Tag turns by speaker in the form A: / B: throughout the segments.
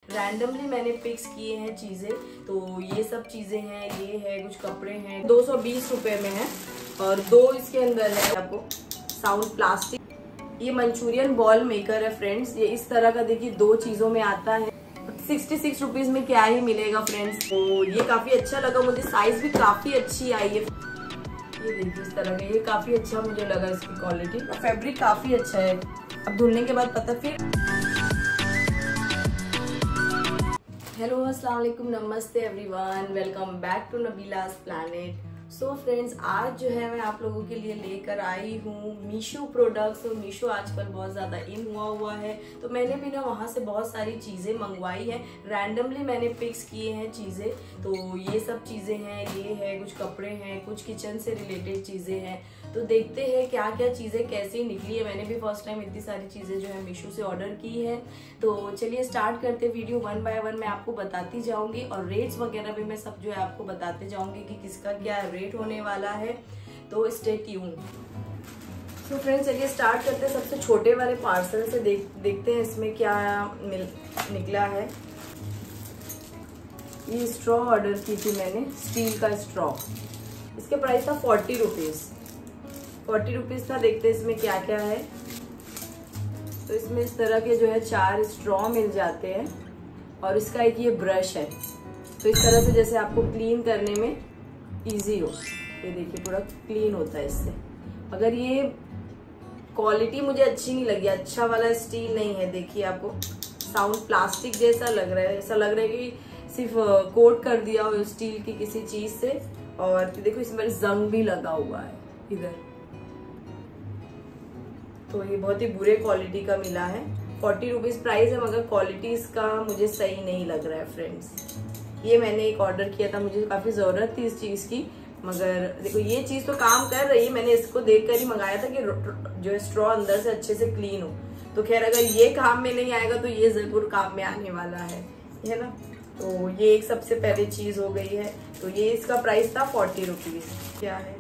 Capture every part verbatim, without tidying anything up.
A: Randomly मैंने pics किए हैं चीजें। तो ये सब चीजें हैं, ये है कुछ कपड़े हैं, दो सौ बीस रुपए में है और दो इसके अंदर है आपको साउंड प्लास्टिक। ये मंचूरियन बॉल मेकर है फ्रेंड्स। ये इस तरह का देखिए दो चीजों में आता है। सिक्सटी सिक्स रुपीज में क्या ही मिलेगा फ्रेंड्स। तो ये काफी अच्छा लगा मुझे, साइज भी काफी अच्छी आई है। ये देखिए इस तरह का, ये काफी अच्छा मुझे लगा इसकी क्वालिटी। फैब्रिक काफी अच्छा है, अब धुलने के बाद पता फिर। हेलो अस्सलाम वालेकुम, नमस्ते everyone, welcome back to Nabila's planet. So friends, आज जो है मैं आप लोगों के लिए लेकर आई हूँ मीशो प्रोडक्ट्स। और मीशो आजकल बहुत ज़्यादा इन हुआ हुआ है, तो मैंने भी ना वहाँ से बहुत सारी चीज़ें मंगवाई हैं। रैंडमली मैंने पिक्स किए हैं चीज़ें। तो ये सब चीज़ें हैं, ये है कुछ कपड़े हैं, कुछ किचन से रिलेटेड चीज़ें हैं। तो देखते हैं क्या क्या चीज़ें कैसी निकली है। मैंने भी फर्स्ट टाइम इतनी सारी चीज़ें जो है मीशो से ऑर्डर की है। तो चलिए स्टार्ट करते वीडियो। वन बाय वन मैं आपको बताती जाऊँगी और रेट्स वगैरह भी मैं सब जो है आपको बताते जाऊँगी कि किसका क्या रेट होने वाला है। तो स्टे ट्यून। तो फ्रेंड्स चलिए स्टार्ट करते हैं सबसे छोटे वाले पार्सल से। देख देखते हैं इसमें क्या मिल निकला है। ये स्ट्रॉ ऑर्डर की थी मैंने, स्टील का स्ट्रॉ। इसके प्राइस था फोर्टी रुपीज फोर्टी रुपीज था। देखते हैं इसमें क्या क्या है। तो इसमें इस तरह के जो है चार स्ट्रॉ मिल जाते हैं और इसका एक ये ब्रश है। तो इस तरह से जैसे आपको क्लीन करने में इजी हो। ये देखिए पूरा क्लीन होता है इससे। अगर ये क्वालिटी मुझे अच्छी नहीं लगी, अच्छा वाला स्टील नहीं है। देखिए आपको साउंड प्लास्टिक जैसा लग रहा है, ऐसा लग रहा है कि सिर्फ कोट कर दिया हो स्टील की किसी चीज से। और देखो इसमें जंग भी लगा हुआ है इधर। तो ये बहुत ही बुरे क्वालिटी का मिला है। फोर्टी रुपीज प्राइस है, मगर क्वालिटी इसका मुझे सही नहीं लग रहा है फ्रेंड्स। ये मैंने एक ऑर्डर किया था, मुझे काफी जरूरत थी इस चीज की। मगर देखो ये चीज तो काम कर रही है, मैंने इसको देखकर ही मंगाया था कि जो स्ट्रॉ अंदर से अच्छे से क्लीन हो। तो खैर अगर ये काम में नहीं आएगा तो ये जरूर काम में आने वाला है, है ना। तो ये एक सबसे पहले चीज हो गई है। तो ये इसका प्राइस था फोर्टी रुपीज। क्या है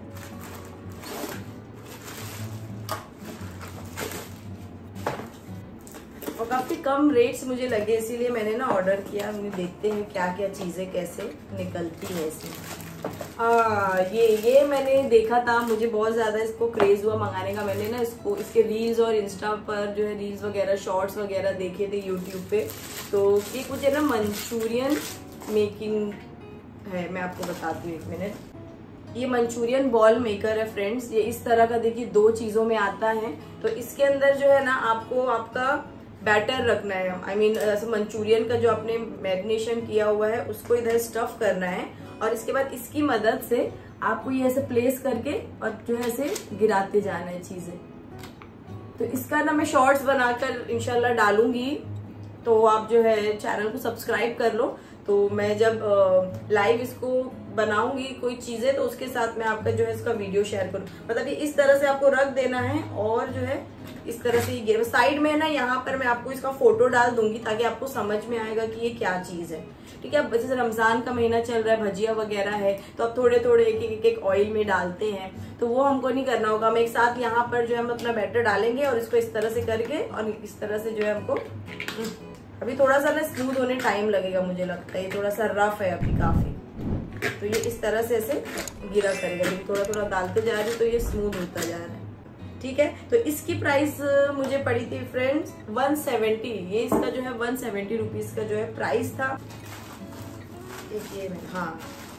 A: और काफी कम रेट्स मुझे लगे, इसीलिए मैंने ना ऑर्डर किया। देखते हैं क्या क्या चीजें कैसे निकलती है इसमें। आ, ये ये मैंने देखा था, मुझे बहुत ज्यादा इसको क्रेज हुआ मंगाने का। मैंने ना इसको इसके रील्स और इंस्टा पर जो है रील्स वगैरह शॉर्ट्स वगैरह देखे थे यूट्यूब पे। तो ये कुछ है ना मंचूरियन मेकिंग है, मैं आपको बताती हूँ एक मिनट। ये मंचूरियन बॉल मेकर है फ्रेंड्स। ये इस तरह का देखिए दो चीजों में आता है। तो इसके अंदर जो है ना आपको आपका बैटर रखना है। आई मीन ऐसे मंचूरियन का जो आपने मैरिनेशन किया हुआ है उसको इधर स्टफ करना है। और इसके बाद इसकी मदद से आपको ये ऐसे प्लेस करके और जो है ऐसे गिराते जाना है चीजें। तो इसका ना मैं शॉर्ट्स बनाकर इंशाल्लाह डालूंगी। तो आप जो है चैनल को सब्सक्राइब कर लो। तो मैं जब लाइव इसको बनाऊंगी कोई चीजें तो उसके साथ मैं आपका जो है इसका वीडियो शेयर करूँ। मतलब ये इस तरह से आपको रख देना है और जो है इस तरह से ये साइड में है ना, यहाँ पर मैं आपको इसका फोटो डाल दूंगी ताकि आपको समझ में आएगा कि ये क्या चीज है। ठीक है। अब जैसे रमजान का महीना चल रहा है, भजिया वगैरह है, तो अब थोड़े थोड़े एक एक एक ऑयल में डालते हैं। तो वो हमको नहीं करना होगा। हम एक साथ यहाँ पर जो है हम अपना बैटर डालेंगे और इसको इस तरह से करके और इस तरह से जो है हमको अभी थोड़ा सा ना स्मूथ होने टाइम लगेगा, मुझे लगता है ये थोड़ा सा रफ है अभी काफी। तो ये इस तरह से ऐसे गिरा करेगा, थोड़ा थोड़ा डालते जा रहे तो ये स्मूथ होता जा रहा है। ठीक है। तो इसकी प्राइस मुझे पड़ी थी फ्रेंड्स वन सेवेंटी। ये इसका जो है वन सेवेंटी रुपीज का जो है प्राइस था। एक ये मैं हाँ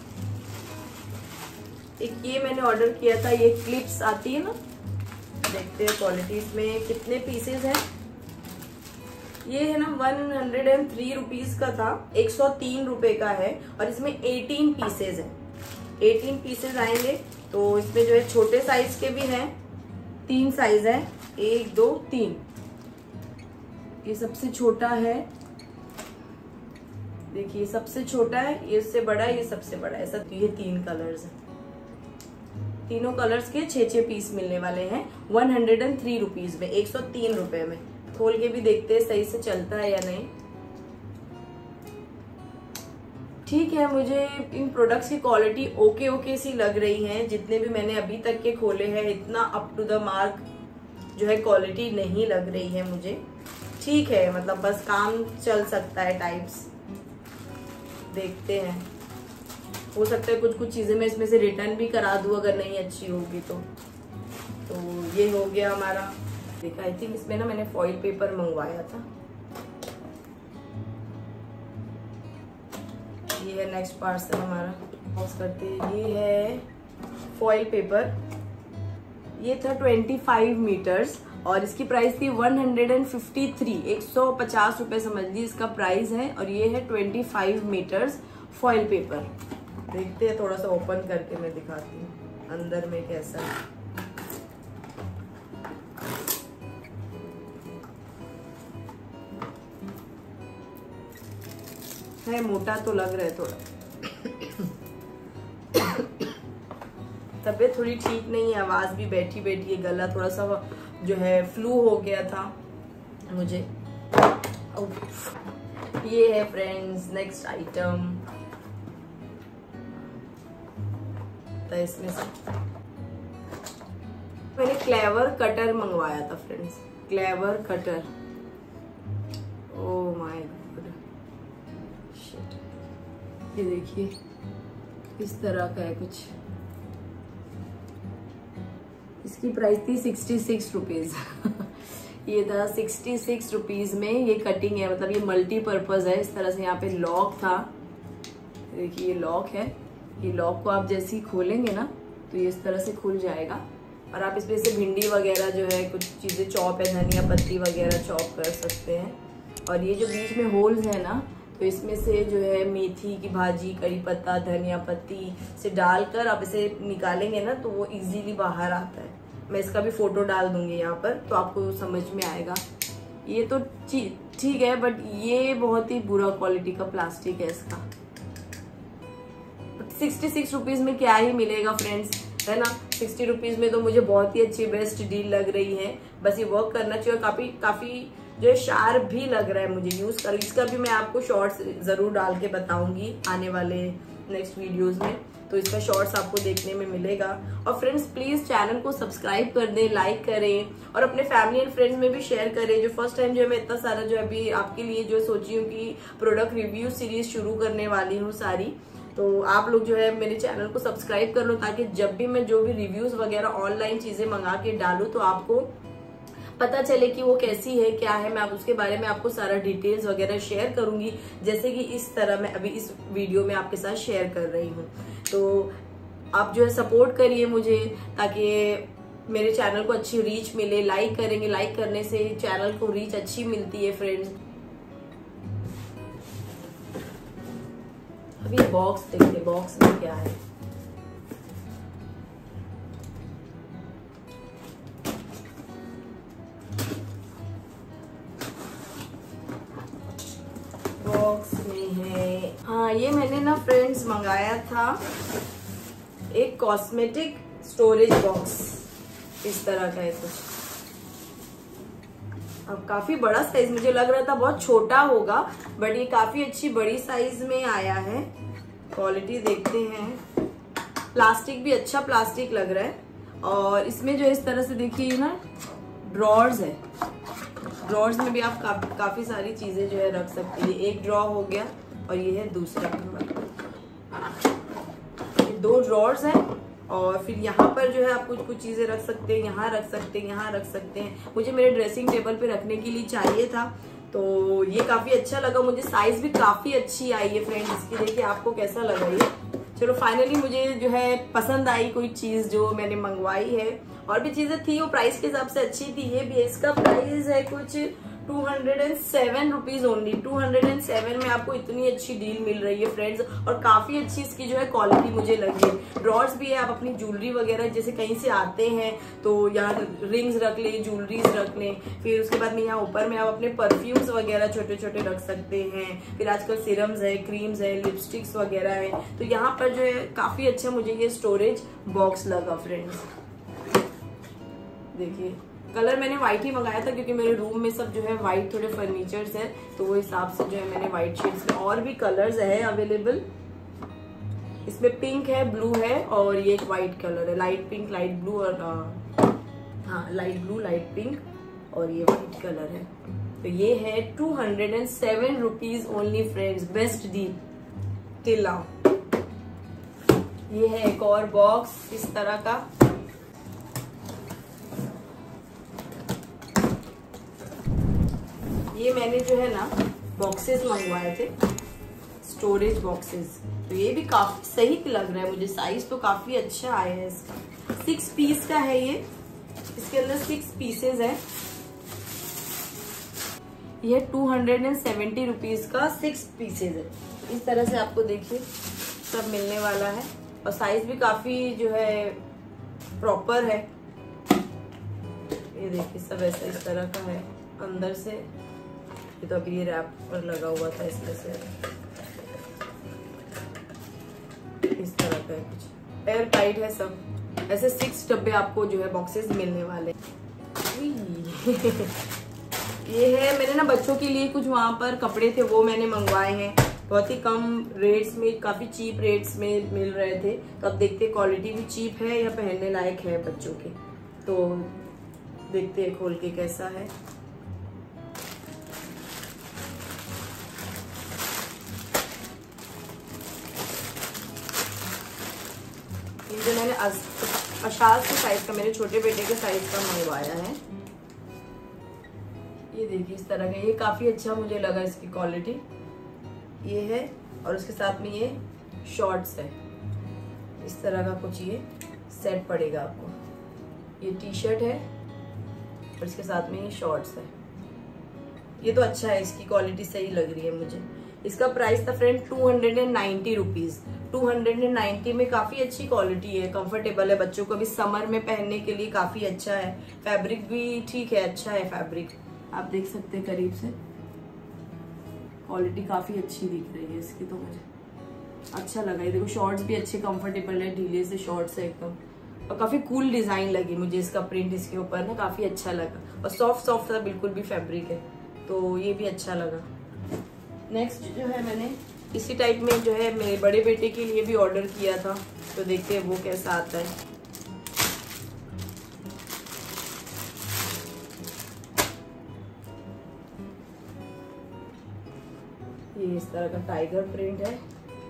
A: एक ये मैंने ऑर्डर किया था। ये क्लिप्स आती है ना, देखते हैं क्वालिटी इसमें कितने पीसेज हैं। ये है ना one hundred and three rupees का था, एक सौ तीन रुपए का है और इसमें एटीन पीसेज है। एटीन पीसेज आएंगे। तो इसमें जो है छोटे साइज के भी हैं, तीन साइज है, एक दो तीन। ये सबसे छोटा है, देखिए सबसे छोटा है, ये इससे बड़ा है, ये सबसे बड़ा है। ऐसा ये तीन कलर्स है, तीनों कलर्स के छह छह पीस मिलने वाले हैं one hundred and three rupees में, एक सौ तीन रुपए में। खोल के भी देखते हैं सही से चलता है या नहीं। ठीक है, मुझे इन प्रोडक्ट्स की क्वालिटी ओके ओके सी लग रही है। जितने भी मैंने अभी तक के खोले हैं इतना अप टू द मार्क जो है क्वालिटी नहीं लग रही है मुझे। ठीक है, मतलब बस काम चल सकता है टाइप्स। देखते हैं, हो सकता है कुछ कुछ चीजें मैं इसमें से रिटर्न भी करा दूं अगर नहीं अच्छी होगी तो। तो ये हो गया हमारा। देखा, आई थिंक इसमें ना मैंने फॉइल पेपर मंगवाया था। ये है नेक्स्ट पार्सल हमारा। पॉज करते हैं। ये है फॉइल पेपर। ये था पच्चीस मीटर्स और इसकी प्राइस थी एक सौ तिरेपन, एक सौ पचास रुपए समझ ली इसका प्राइस है। और ये है पच्चीस मीटर्स फॉइल पेपर। देखते हैं, थोड़ा सा ओपन करके मैं दिखाती हूँ अंदर में कैसा है। है मोटा तो लग रहा है थोड़ा। तबीयत थोड़ी ठीक नहीं है, आवाज भी बैठी बैठी है, गला थोड़ा सा जो है फ्लू हो गया था मुझे। ये है फ्रेंड्स नेक्स्ट आइटम। तो इसमें से मैंने क्लेवर कटर मंगवाया था friends, clever cutter. Oh my god, shit. ये देखिए इस तरह का है कुछ। इसकी प्राइस थी सिक्सटी सिक्स रुपीज। ये था सिक्सटी सिक्स रुपीज में ये कटिंग है, मतलब ये मल्टीपर्पज है। इस तरह से यहाँ पे लॉक था, देखिए ये लॉक है। ये लॉक को आप जैसे ही खोलेंगे ना तो ये इस तरह से खुल जाएगा और आप इसमें से भिंडी वगैरह जो है कुछ चीजें चॉप है, धनिया पत्ती वगैरह चॉप कर सकते हैं। और ये जो बीच में होल्स है ना, तो इसमें से जो है मेथी की भाजी, कड़ी पत्ता, धनिया पत्ती से डालकर आप इसे निकालेंगे ना तो वो इजीली बाहर आता है। मैं इसका भी फोटो डाल दूंगी यहाँ पर तो आपको समझ में आएगा। ये तो ठीक है, बट ये बहुत ही बुरा क्वालिटी का प्लास्टिक है इसका। सिक्सटी सिक्स रुपीज में क्या ही मिलेगा फ्रेंड्स, है ना। सिक्सटी रुपीज में तो मुझे बहुत ही अच्छी बेस्ट डील लग रही है। बस ये वर्क करना चाहिए और काफी काफी जो है शार्प भी लग रहा है मुझे यूज कर। इसका भी मैं आपको शॉर्ट्स जरूर डाल के बताऊंगी आने वाले नेक्स्ट वीडियोस में, तो इसका शॉर्ट्स आपको देखने में मिलेगा। और फ्रेंड्स प्लीज चैनल को सब्सक्राइब कर दें, लाइक करें और अपने फैमिली एंड फ्रेंड्स में भी शेयर करें। जो फर्स्ट टाइम जो है मैं इतना सारा जो अभी आपके लिए जो सोची हूँ कि प्रोडक्ट रिव्यू सीरीज शुरू करने वाली हूँ सारी, तो आप लोग जो है मेरे चैनल को सब्सक्राइब कर लो ताकि जब भी मैं जो भी रिव्यूज वगैरह ऑनलाइन चीजें मंगा के डालूं तो आपको पता चले कि वो कैसी है, क्या है। मैं आप उसके बारे में आपको सारा डिटेल्स वगैरह शेयर करूंगी, जैसे कि इस तरह मैं अभी इस वीडियो में आपके साथ शेयर कर रही हूँ। तो आप जो है सपोर्ट करिए मुझे ताकि मेरे चैनल को अच्छी रीच मिले। लाइक करेंगे, लाइक करने से चैनल को रीच अच्छी मिलती है फ्रेंड्स। अभी बॉक्स देखते, बॉक्स में क्या है। बॉक्स में है, हाँ ये मैंने ना फ्रेंड्स मंगाया था एक कॉस्मेटिक स्टोरेज बॉक्स। इस तरह का है कुछ। अब काफी बड़ा साइज, मुझे लग रहा था बहुत छोटा होगा बट ये काफी अच्छी बड़ी साइज में आया है। क्वालिटी देखते हैं, प्लास्टिक भी अच्छा प्लास्टिक लग रहा है। और इसमें जो इस तरह से देखिए ना ड्रॉर्स है, ड्रॉर्स में भी आप का, काफी सारी चीजें जो है रख सकते हैं। एक ड्रॉ हो गया और ये है दूसरा ड्रॉ। दो ड्रॉर्स हैं और फिर यहाँ पर जो है आप कुछ कुछ चीजें रख सकते हैं, यहाँ रख सकते हैं, यहाँ रख सकते हैं। मुझे मेरे ड्रेसिंग टेबल पे रखने के लिए चाहिए था तो ये काफी अच्छा लगा मुझे। साइज भी काफी अच्छी आई है फ्रेंड्स इसकी। देखिए आपको कैसा लगा ये। चलो फाइनली मुझे जो है पसंद आई कोई चीज जो मैंने मंगवाई है। और भी चीजें थी वो प्राइस के हिसाब से अच्छी थी। ये भी इसका प्राइस है कुछ two hundred and seven rupees only. Two hundred and seven में आपको इतनी अच्छी डील मिल रही है फ्रेंड्स और काफी अच्छी इसकी जो है क्वालिटी मुझे लगी है। ड्रॉर्स भी है, आप अपनी ज्वेलरी वगैरह जैसे कहीं से आते हैं तो यहाँ रिंग्स रख ले, ज्वेलरीज रख ले। फिर उसके बाद में यहाँ ऊपर में आप अपने परफ्यूम्स वगैरह छोटे छोटे रख सकते हैं। फिर आजकल सीरम्स है, क्रीम्स है, लिपस्टिक्स वगैरह है। तो यहाँ पर जो है काफी अच्छा मुझे ये स्टोरेज बॉक्स लगा फ्रेंड्स। देखिए कलर मैंने व्हाइट ही मंगाया था क्योंकि मेरे रूम में सब जो है व्हाइट थोड़े फर्नीचर्स है तो वो हिसाब से जो है मैंने व्हाइट शेड्स में। और भी कलर्स है अवेलेबल, इसमें पिंक है, ब्लू है और ये एक व्हाइट कलर है, लाइट पिंक, लाइट ब्लू और हाँ लाइट ब्लू, लाइट पिंक और ये व्हाइट कलर है। तो ये है two hundred and seven rupees only friends, best deal till now. ये है एक और बॉक्स इस तरह का, ये मैंने जो है ना बॉक्सेस मंगवाए थे, स्टोरेज बॉक्सेस, तो ये भी काफी सही लग रहा है मुझे, साइज तो काफी अच्छा आया है इसका। सिक्स पीस का है ये, इसके अंदर सिक्स पीसेस है। ये two hundred and seventy rupees का सिक्स पीसेस है। इस तरह से आपको देखिए सब मिलने वाला है, और साइज भी काफी जो है प्रॉपर है। ये देखिए सब ऐसा इस तरह का है अंदर से। ये तो अभी ये रैप पर लगा हुआ था इसमें से, इस तरह का है कुछ, एयर टाइट है सब। ऐसे सिक्स डब्बे आपको जो है बॉक्सेस मिलने वाले। ये है मैंने ना बच्चों के लिए कुछ वहां पर कपड़े थे वो मैंने मंगवाए हैं, बहुत ही कम रेट्स में, काफी चीप रेट्स में मिल रहे थे। तो अब देखते हैं क्वालिटी भी चीप है या पहनने लायक है बच्चों के, तो देखते हैं खोल के कैसा है। ये जो मैंने अशास के साइज का, मेरे छोटे बेटे के साइज का मंगवाया है। ये देखिए इस तरह का, ये काफी अच्छा मुझे लगा इसकी क्वालिटी। ये है और उसके साथ में ये शॉर्ट्स है, इस तरह का कुछ ये सेट पड़ेगा आपको। ये टी शर्ट है और इसके साथ में ये शॉर्ट्स है। ये तो अच्छा है, इसकी क्वालिटी सही लग रही है मुझे। इसका प्राइस था friend two hundred and ninety rupees. Two hundred and ninety में काफी अच्छी क्वालिटी है, कंफर्टेबल है, बच्चों को भी समर में पहनने के लिए काफी अच्छा है। फैब्रिक भी ठीक है, अच्छा है फैब्रिक, आप देख सकते हैं करीब से, क्वालिटी काफी अच्छी दिख रही है इसकी, तो मुझे अच्छा लगा। ये देखो शॉर्ट्स भी अच्छे कंफर्टेबल है, ढीले से शॉर्ट्स है एकदम, और काफी कूल डिजाइन लगी मुझे इसका, प्रिंट इसके ऊपर ना काफी अच्छा लगा, और सॉफ्ट सॉफ्ट था बिल्कुल भी फैब्रिक है, तो ये भी अच्छा लगा। नेक्स्ट जो है मैंने इसी टाइप में जो है मेरे बड़े बेटे के लिए भी ऑर्डर किया था, तो देखते हैं वो कैसा आता है। ये इस तरह का टाइगर प्रिंट है,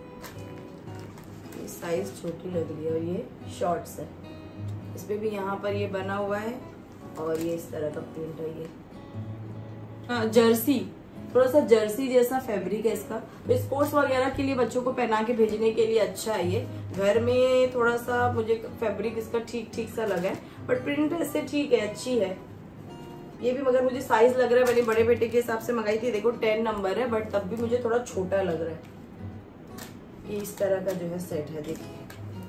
A: ये साइज छोटी लग रही है, और ये शॉर्ट्स है, इस पे भी यहाँ पर ये बना हुआ है, और ये इस तरह का प्रिंट है। ये हाँ जर्सी, थोड़ा सा जर्सी जैसा फैब्रिक है इसका, तो स्पोर्ट्स वगैरह के लिए बच्चों को पहना के भेजने के लिए अच्छा है। ये घर में थोड़ा सा मुझे फैब्रिक इसका ठीक ठीक सा लगा है, बट प्रिंट ऐसे ठीक है, अच्छी है ये भी, मगर muझे साइज लग रहा है, मैंने बड़े बेटे के हिसाब से मंगाई थी, देखो टेन नंबर है, बट तब भी मुझे थोड़ा छोटा लग रहा है। ये इस तरह का जो है सेट है, देखिए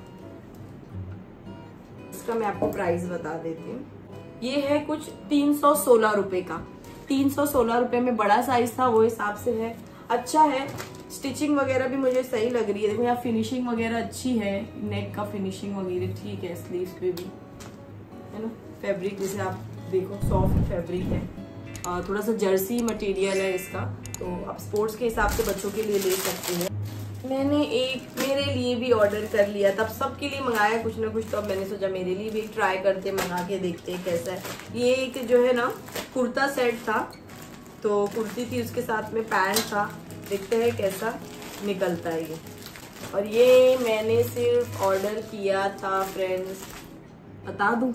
A: इसका मैं आपको प्राइस बता देती हूँ। ये है कुछ तीन सौ सोलह रुपए का, तीन सौ सोलह रुपए में बड़ा साइज था, वो हिसाब से है, अच्छा है। स्टिचिंग वगैरह भी मुझे सही लग रही है, देखो यहाँ फिनिशिंग वगैरह अच्छी है, नेक का फिनिशिंग वगैरह ठीक है, स्लीव्स पे भी है ना। फैब्रिक जैसे आप देखो सॉफ्ट फैब्रिक है, और थोड़ा सा जर्सी मटेरियल है इसका, तो आप स्पोर्ट्स के हिसाब से बच्चों के लिए ले सकते हैं। मैंने एक मेरे लिए भी ऑर्डर कर लिया, तब सबके लिए मंगाया कुछ ना कुछ, तो अब मैंने सोचा मेरे लिए भी ट्राई करते, मंगा के देखते हैं कैसा है। ये एक जो है ना कुर्ता सेट था, तो कुर्ती थी उसके साथ में पैंट था, देखते हैं कैसा निकलता है ये। और ये मैंने सिर्फ ऑर्डर किया था फ्रेंड्स, बता दूं,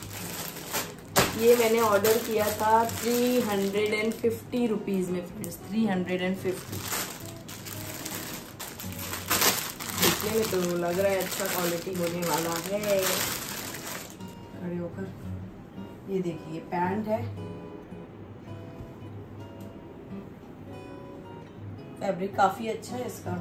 A: ये मैंने ऑर्डर किया था three hundred and fifty rupees में friends, three hundred and fifty. देखने में तो लग रहा है अच्छा क्वालिटी होने वाला है। खड़े होकर ये देखिए पैंट है, फैब्रिक काफी अच्छा है इसका।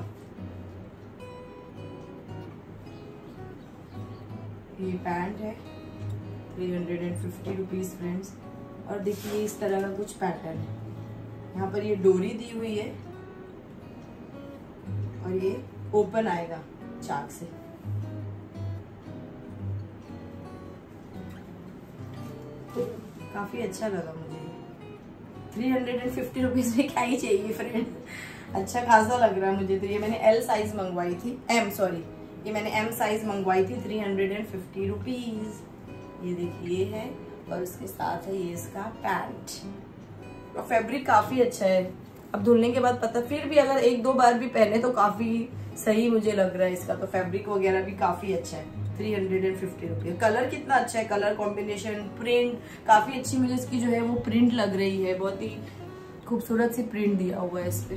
A: ये पैंट है three hundred and fifty rupees friends, और देखिए इस तरह का कुछ पैटर्न है, यहाँ पर ये डोरी दी हुई है, और ये ओपन आएगा चाक से। काफी अच्छा लगा मुझे, three hundred and fifty rupees में क्या ही चाहिए फ्रेंड, अच्छा खासा लग रहा है मुझे। तो ये मैंने एल साइज मंगवाई थी, एम सॉरी ये मैंने एम साइज मंगवाई थी, three hundred and fifty rupees. ये देखिए है, और उसके साथ है ये इसका पैंट, और फैब्रिक काफी अच्छा है। अब धुलने के बाद पता, फिर भी अगर एक दो बार भी पहने तो काफी सही मुझे लग रहा है इसका। तो फैब्रिक वगैरह भी काफी अच्छा है। Three hundred and fifty rupees. Colour कितना अच्छा है, कलर कॉम्बिनेशन, प्रिंट काफी अच्छी मुझे इसकी जो है वो प्रिंट लग रही है। बहुत ही खूबसूरत सी प्रिंट दिया हुआ है इस पे।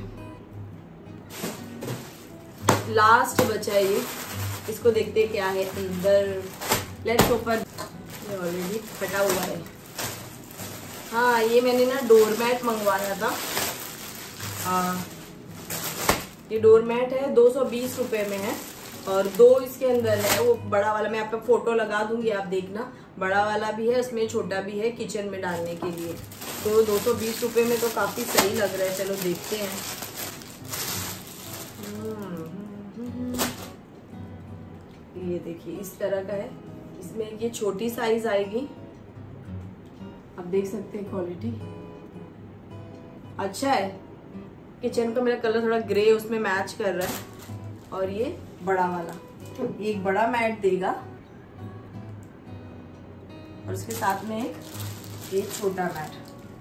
A: लास्ट बचा है ये, इसको देखते हैं क्या है अंदर। Let's open. ये ऑलरेडी फटा हुआ है। हाँ, ये मैंने ना डोरमैट मंगवाया था। हाँ, ये डोरमैट है, दो सौ बीस रुपए में है और दो इसके अंदर है। वो बड़ा वाला मैं आपको फोटो लगा दूंगी, आप देखना। बड़ा वाला भी है, इसमें छोटा भी है किचन में डालने के लिए। तो दो सौ बीस रुपए में तो काफी सही लग रहा है। चलो देखते हैं। ये देखिए इस तरह का है। इसमें ये छोटी साइज आएगी, आप देख सकते हैं। क्वालिटी अच्छा है। किचन का मेरा कलर थोड़ा ग्रे उसमें मैच कर रहा है। और ये बड़ा वाला, एक बड़ा मैट देगा और उसके साथ में एक एक छोटा मैट।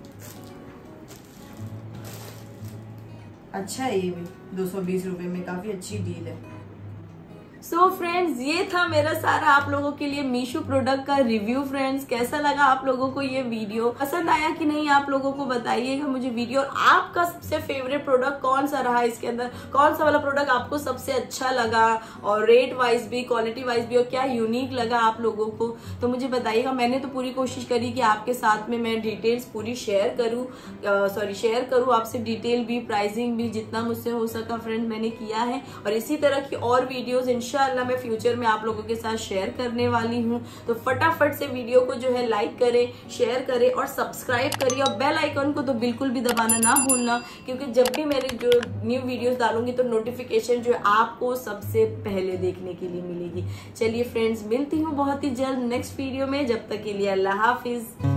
A: अच्छा है ये भी, दो सौ बीस रुपए में काफी अच्छी डील है। सो so फ्रेंड्स, ये था मेरा सारा आप लोगों के लिए मीशो प्रोडक्ट का रिव्यू। फ्रेंड्स, कैसा लगा आप लोगों को ये वीडियो? पसंद आया कि नहीं आप लोगों को बताइएगा मुझे वीडियो। और आपका सबसे फेवरेट प्रोडक्ट कौन सा रहा इसके अंदर? कौन सा वाला प्रोडक्ट आपको सबसे अच्छा लगा और रेट वाइज भी, क्वालिटी वाइज भी, और क्या यूनिक लगा आप लोगों को, तो मुझे बताइएगा। मैंने तो पूरी कोशिश करी कि आपके साथ में मैं डिटेल्स पूरी शेयर करूँ, सॉरी शेयर करूँ आपसे डिटेल भी, प्राइसिंग भी, जितना मुझसे हो सका फ्रेंड मैंने किया है। और इसी तरह की और वीडियोज इंशाल्लाह मैं फ्यूचर में आप लोगों के साथ शेयर करने वाली हूँ। तो फटाफट से वीडियो को जो है लाइक करें, शेयर करें और सब्सक्राइब करिए। और बेल आइकन को तो बिल्कुल भी दबाना ना भूलना, क्योंकि जब भी मेरे जो न्यू वीडियोस डालूंगी तो नोटिफिकेशन जो है आपको सबसे पहले देखने के लिए मिलेगी। चलिए फ्रेंड्स, मिलती हूँ बहुत ही जल्द नेक्स्ट वीडियो में। जब तक के लिए अल्लाह हाफिज।